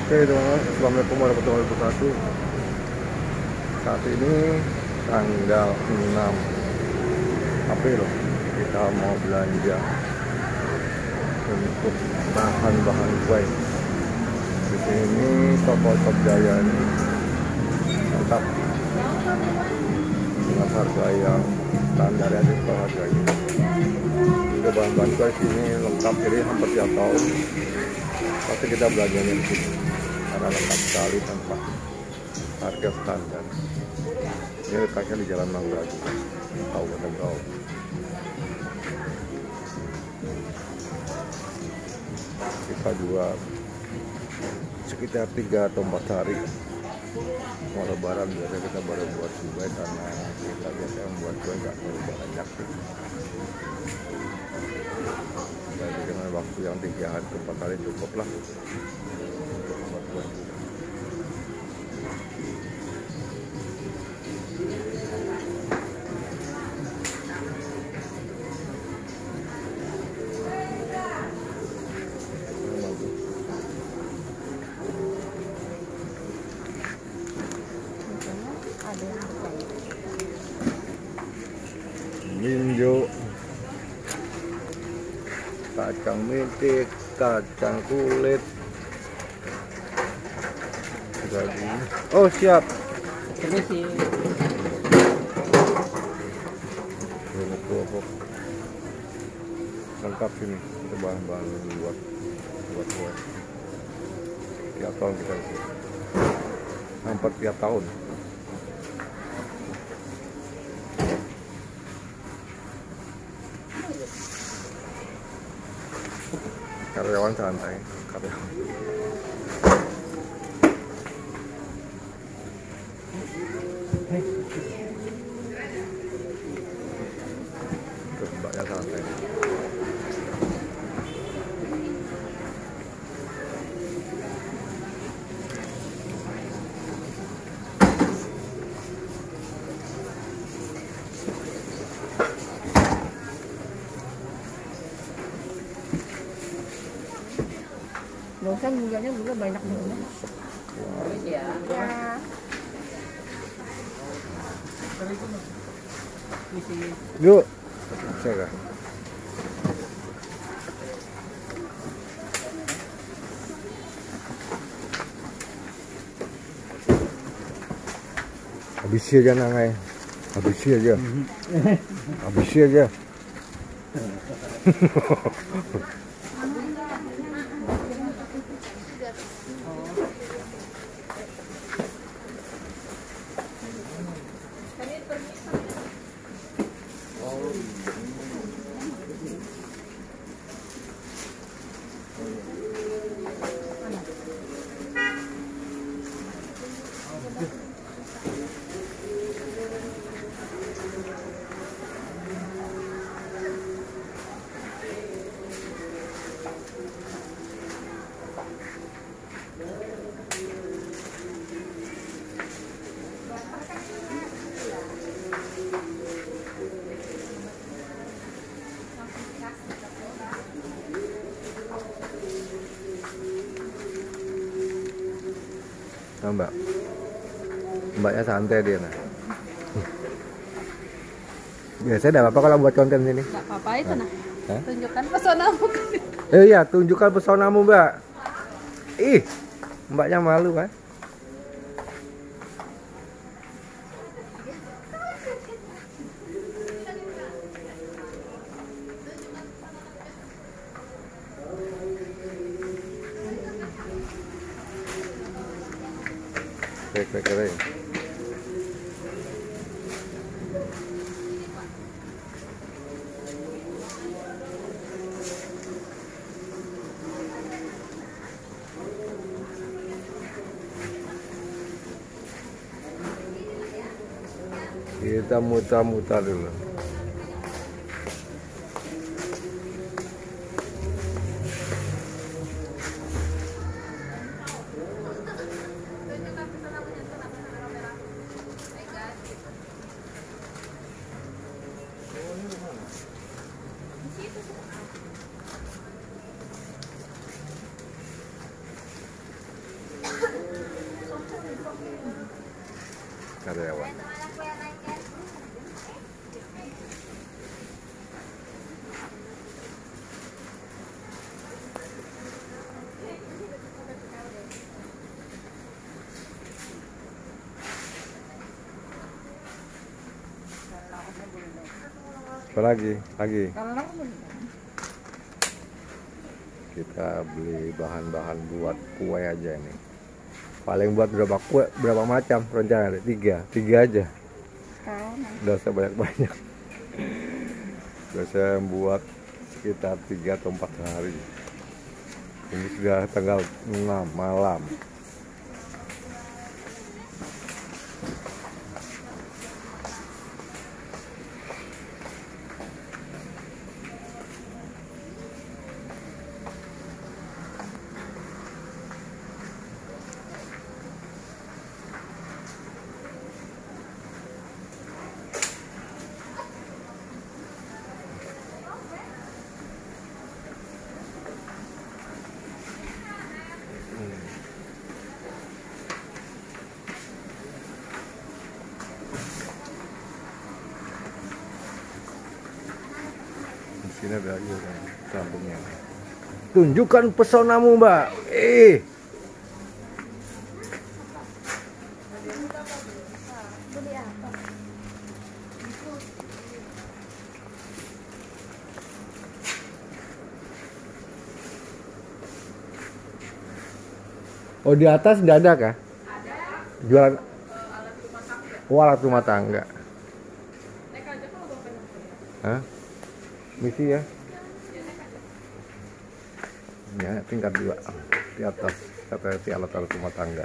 Oke teman-teman, assalamualaikum warahmatullahi wabarakatuh. Saat ini tanggal 6 April, kita mau belanja untuk bahan-bahan kue. Di sini toko Top Jaya ini mantap dengan harga yang standar ya, di harga ini. Juga bahan-bahan kue sini lengkap, jadi hampir tiap tahun pasti kita belanjanya di sini karena lengkap sekali tanpa harga standar. Ini letaknya di Jalan Mangga, Kabupaten Riau. Kita jual sekitar 3 atau 4 hari mau lebaran. Biasanya kita baru buat kue karena kita biasanya membuat kue nggak terlalu banyak. Jadi dengan waktu yang 3 hari ke 4 hari cukup lah untuk membuat kue. Ninjo, kacang metik, kacang kulit, daging. Oh siap. Permisi. Kerupuk lengkap sini, itu bahan-bahan buat kue. Tiap tahun kita isi, hampir tiap tahun. Karyawan santai, karyawan. Terus mbaknya santai. Bosan bunganya juga banyak banget. Iya. Ya. Yuk, saya kah? Habisi aja nangai, habisi aja, habisi aja. Nah, mbaknya santai dia nah. Biasanya ada apa kalau buat konten sini? Nggak apa-apa itu nah. Tunjukkan pesonamu kan. Iya, tunjukkan pesonamu mbak. Ih, mbaknya malu kan? Keren. Kita muter-muter dulu. karyawan. Apa lagi? Kita beli bahan-bahan buat kue aja ini. Paling buat berapa kue, berapa macam rencana? Tiga aja. Udah usah banyak-banyak. Biasanya buat sekitar 3 atau 4 hari. Ini sudah tanggal 6 malam. Sini ada aja kan sambungnya. Tunjukkan pesonamu, Mbak. Oh, di atas tidak ada kah? Ada. Jualan alat rumah tangga. Oh, alat rumah tangga. Naik aja kalau bawa penumpang. Hah? Misi ya? Ya, tingkat 2 di atas katanya si alat-alat rumah tangga.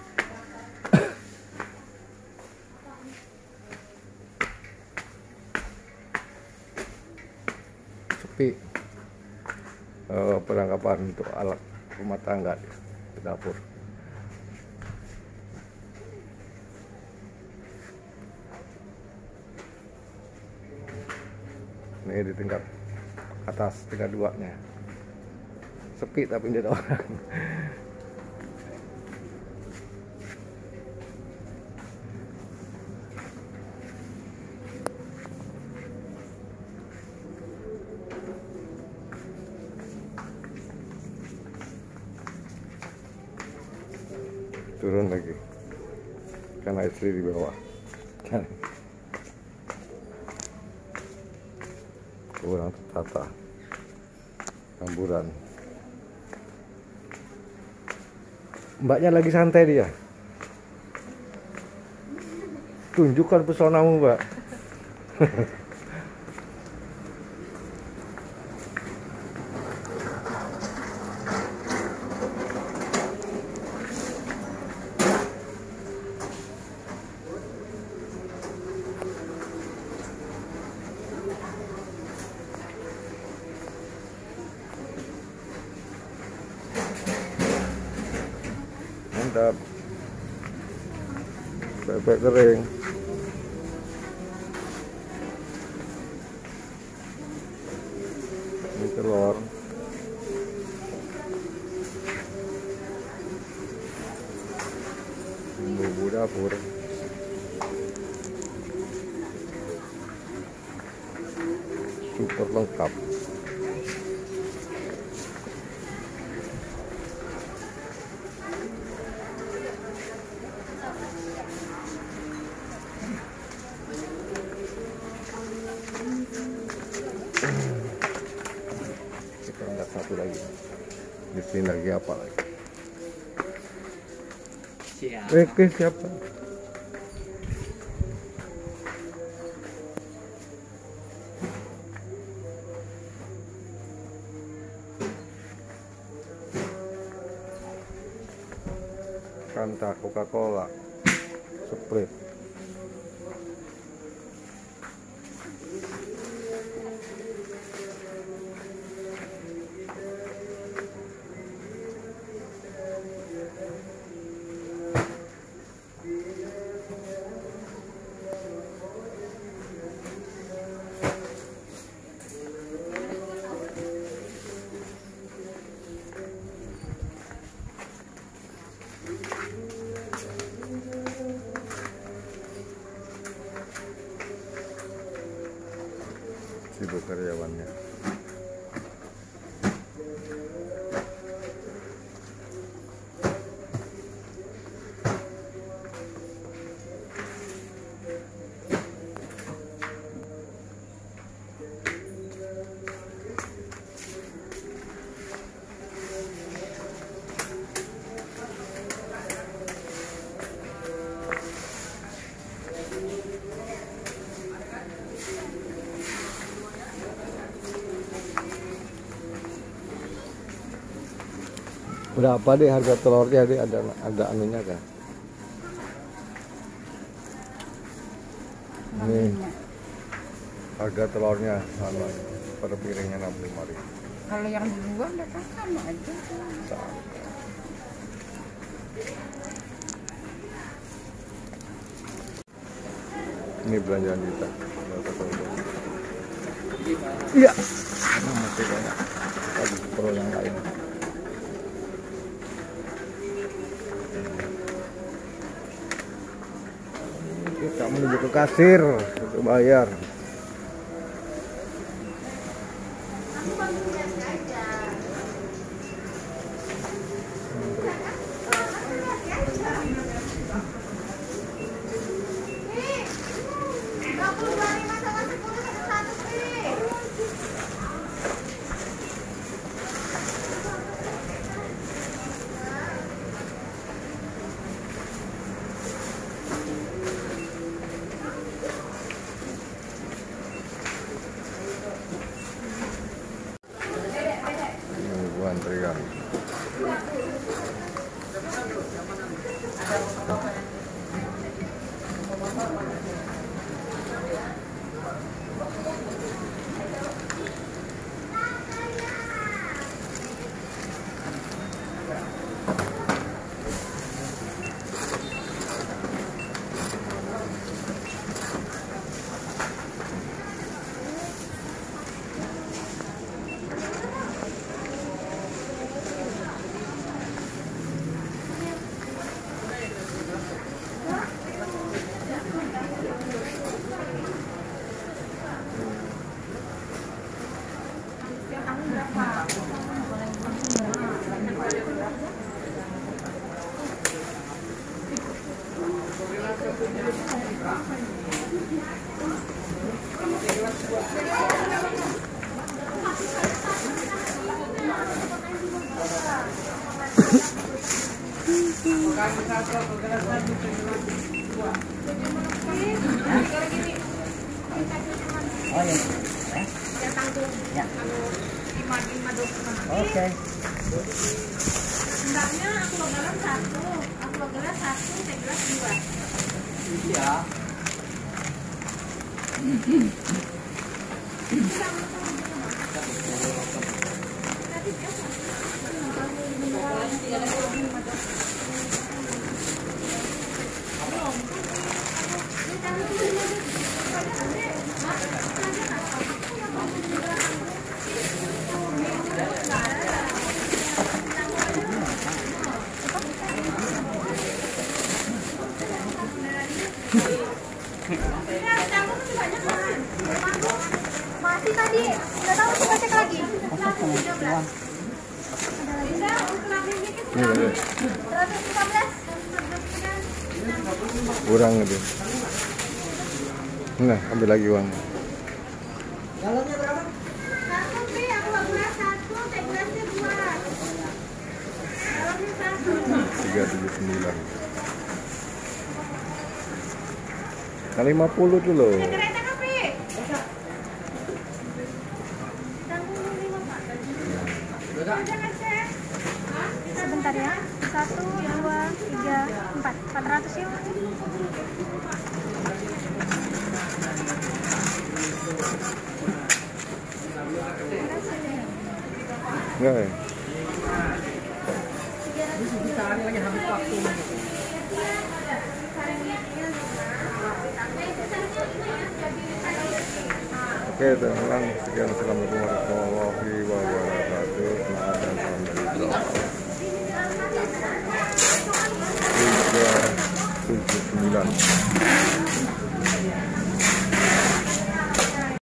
Sepi. Perlengkapan untuk alat rumah tangga di dapur. Ini di tingkat atas, tingkat 2-nya. Sepi tapi tidak ada orang. Turun lagi karena istri di bawah. Kurang tertata, campuran. Mbaknya lagi santai dia. Tunjukkan pesonamu, Mbak. Mantap. Bebek kering. Ini telur. Bumbu dapur. Super lengkap. Kita lihat satu lagi. Di sini lagi apa lagi? Siapa? Siapa? Fanta, Coca-Cola, Sprite. sibuk karyawannya. Berapa deh harga telurnya deh, ada anunya kan? Ini harga telurnya sama, per piringnya 65.000. Kalau yang di luar udah sama aja. Sama. Ini belanjaan kita. Iya. Masih banyak. Lagi pro yang lain. Kita menuju ke kasir untuk bayar. Antrian. Oke. Hendaknya aku logalan 1, teh gelas 2. Iya. Masih tadi, nggak tahu coba cek lagi. Ini 115. kurang gitu. Nah, ambil lagi uang. Galonnya berapa? 1, aku logalan 1, teh gelasnya 2. Galonnya 1. 379. Kali 50 tuh loh. Sebentar ya. 1, 2, 3, 4. 400 yuk. Enggak ya? Lagi habis waktu. Oke, teman-teman, sekian, assalamualaikum warahmatullahi wabarakatuh. Selamat dan salam dari Blok 379.